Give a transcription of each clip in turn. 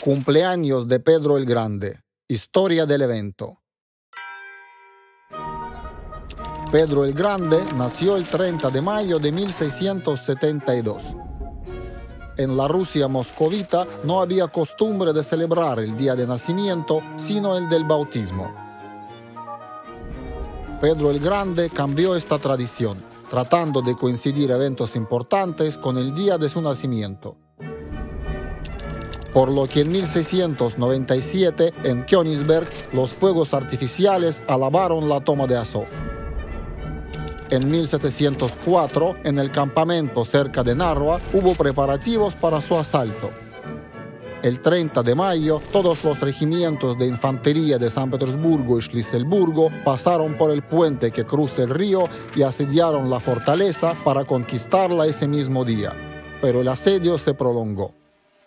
Cumpleaños de Pedro el Grande. Historia del evento. Pedro el Grande nació el 30 de mayo de 1672. En la Rusia moscovita no había costumbre de celebrar el día de nacimiento, sino el del bautismo. Pedro el Grande cambió esta tradición, tratando de coincidir eventos importantes con el día de su nacimiento. Por lo que en 1697, en Königsberg, los fuegos artificiales alabaron la toma de Azov. En 1704, en el campamento cerca de Narva, hubo preparativos para su asalto. El 30 de mayo, todos los regimientos de infantería de San Petersburgo y Schlisselburgo pasaron por el puente que cruza el río y asediaron la fortaleza para conquistarla ese mismo día. Pero el asedio se prolongó.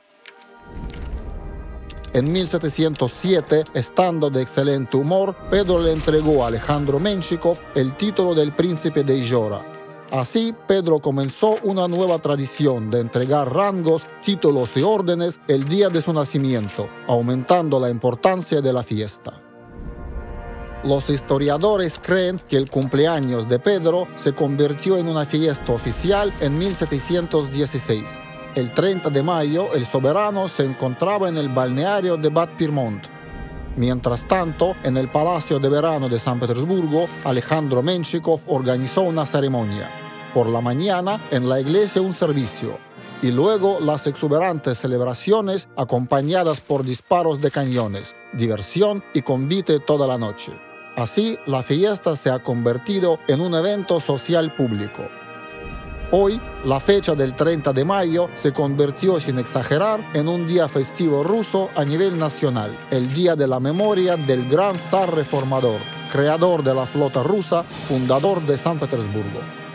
En 1707, estando de excelente humor, Pedro le entregó a Alejandro Menshikov el título del príncipe de Illora. Así, Pedro comenzó una nueva tradición de entregar rangos, títulos y órdenes el día de su nacimiento, aumentando la importancia de la fiesta. Los historiadores creen que el cumpleaños de Pedro se convirtió en una fiesta oficial en 1716. El 30 de mayo, el soberano se encontraba en el balneario de Bad Pyrmont. Mientras tanto, en el Palacio de Verano de San Petersburgo, Alejandro Menshikov organizó una ceremonia. Por la mañana, en la iglesia un servicio, y luego las exuberantes celebraciones acompañadas por disparos de cañones, diversión y convite toda la noche. Así, la fiesta se ha convertido en un evento social público. Hoy, la fecha del 30 de mayo se convirtió, sin exagerar, en un día festivo ruso a nivel nacional, el Día de la Memoria del gran zar reformador, creador de la flota rusa, fundador de San Petersburgo.